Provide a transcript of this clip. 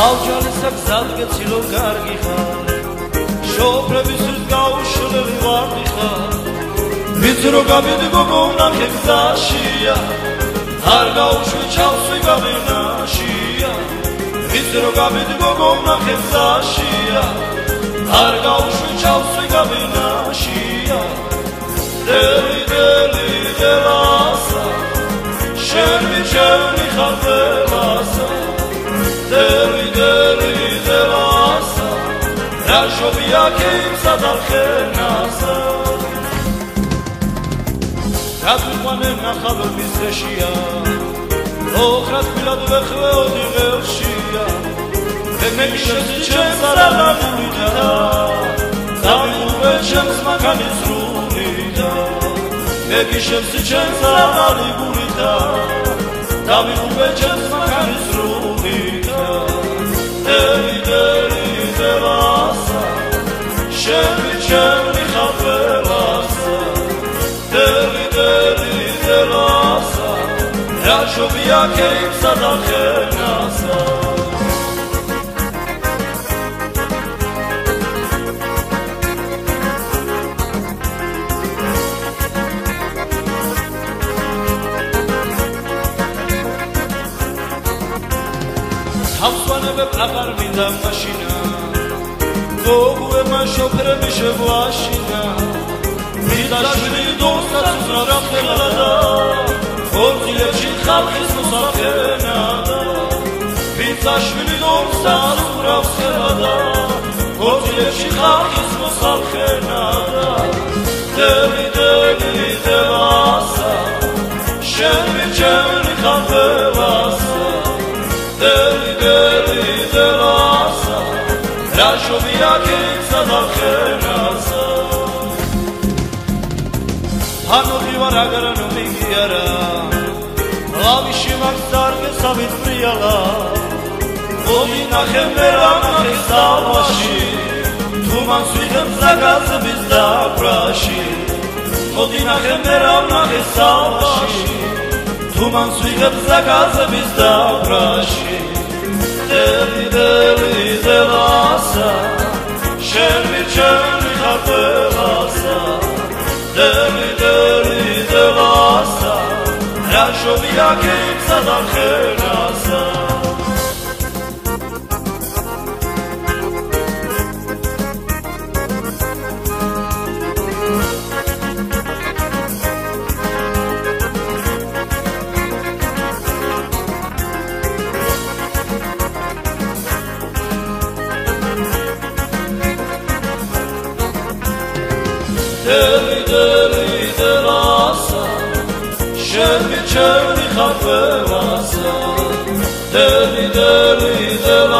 ავჯალისა გზადგე ცილო კარგი ხარ შოფრებისთვის გაუშველი ვარდი ხარ ვიცი რომ გამიდი გოგო ვნახე გზაშია არ გაუშვი ჩავსვი გაბინაშია ვიცი რომ გამიდი გოგო ვნახე გზაშია არ გაუშვი ჩავსვი გაბინაშია დელი დელი დელასა შენ მიჩვენი ხარ დელასა დელი დელი დელასა რა შობია კეიმსა და ხენასა რატყვანე ნახავ მისეშია ოხრად ფილად ვეხვეოდი ღელშია მე მიშევსი ჩემს არალაგურიდა დავიღურე ჩემს მანქანის სრულიდა მე მიშევსი ჩემს არალაგურიდა დავიღურე ჩემს მანქანის სრულიდა დელი დელი დელასა შენ მიჩვენი ხარ დელასა დელი დელი დელასა რა შობია კეიმსა და ხენასა ავსვანებებ აღარ მინდა მაშინა გოგუებმა შოფრები შეგვაშინა მიდაშვილი დოსაც უზრავს ხელადა ორწილებში ხალხის მოსახენადა მიდაშვილი დოსაც უზრავს ხელადა ორწილებში ხალხის მოსახენადა დელი დელი დელასა შენ მიჩვენი ხარ დელასა დელი დელი დელასა რა შობია კეიმსა და ხენასა ანოდი ვარ აგრანო მიგიარა ლავიში მაქვს დარგე სამიწრიალა მოდი ნახე მე რა ნახე სალვაში თუ მან სვიღებ ზაგაზების დაბრაში მოდი ნახე მე რა ნახე სალვაში თუ მან სვიღებ ზაგაზების დაბრაში დელი დელი დელასა შენ მიჩვენი ხარ დელასა დელი დელი დელასა რა შობია კეიმსა და ხენასა დელი დელი დელასა შენ მიჩვენი ხარ დელასა დელი დელი